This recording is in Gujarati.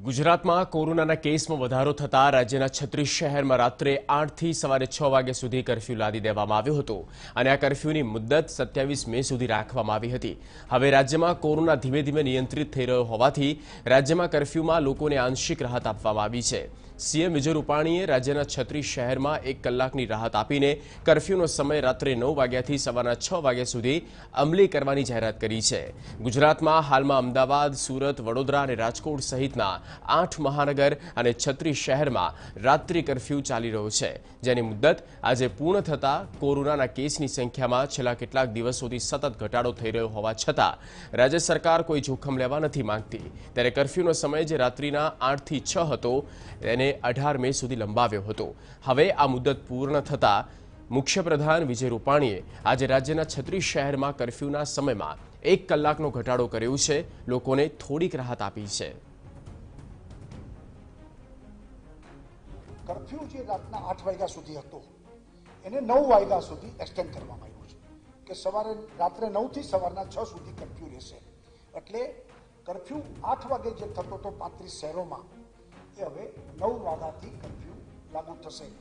ગુજરાતમાં કોરોનાના કેસમાં વધારો થતા રાજ્યના 36 શહેરમાં રાત્રે 8 થી સવારે 6 વાગ્યા સુધી કર્ફ્યુ લાદી દેવામાં આવ્યો હતો અને આ કર્ફ્યુની મુદ્દત 27 મે સુધી રાખવામાં આવી હતી। હવે રાજ્યમાં કોરોના ધીમે ધીમે નિયંત્રિત થઈ રહ્યો હોવાથી રાજ્યમાં કર્ફ્યુમાં લોકોને આંશિક રાહત આપવામાં આવી છે। સીએમ વિજય રૂપાણીએ રાજ્યના 36 શહેરમાં 1 કલાકની રાહત આપીને કર્ફ્યુનો સમય રાત્રે 9 વાગ્યાથી સવારના 6 વાગ્યા સુધી અમલી કરવાની જાહેરાત કરી છે। ગુજરાતમાં હાલમાં અમદાવાદ, સુરત, વડોદરા અને રાજકોટ સહિતના 8 મહાનગર અને 36 શહેરમાં રાત્રિ કર્ફ્યુ ચાલી રહ્યો છે, જેની મુદ્દત આજે પૂર્ણ થતા કોરોનાના કેસની સંખ્યામાં છેલ્લા કેટલાક દિવસોથી સતત ઘટાડો થઈ રહ્યો હોવા છતાં રાજ્ય સરકાર કોઈ જોખમ લેવા નથી માંગતી। ત્યારે કર્ફ્યુનો સમય જે રાત્રિના 8 થી 6 હતો તેને 18 મે સુધી લંબાવ્યો હતો। હવે આ મુદ્દત પૂર્ણ થતા મુખ્યપ્રધાન વિજય રૂપાણીએ આજે રાજ્યના 36 શહેરમાં કર્ફ્યુના સમયમાં 1 કલાકનો ઘટાડો કર્યો છે, લોકોને થોડીક રાહત આપી છે। कर्फ्यू जो रातना 8 वाग्या सुधी हतो एने 9 वाग्या सुधी एक्सटेन्ड करवामां आव्यो छे के सवारे रात्रे 9 थी सवाરના 6 सुधी कर्फ्यू रहेशे। એટલે कर्फ्यू 8 वागे जे थतो तो 35 शहेरोमां ए हवे 9 वाग्याथी कर्फ्यू लागू थशे।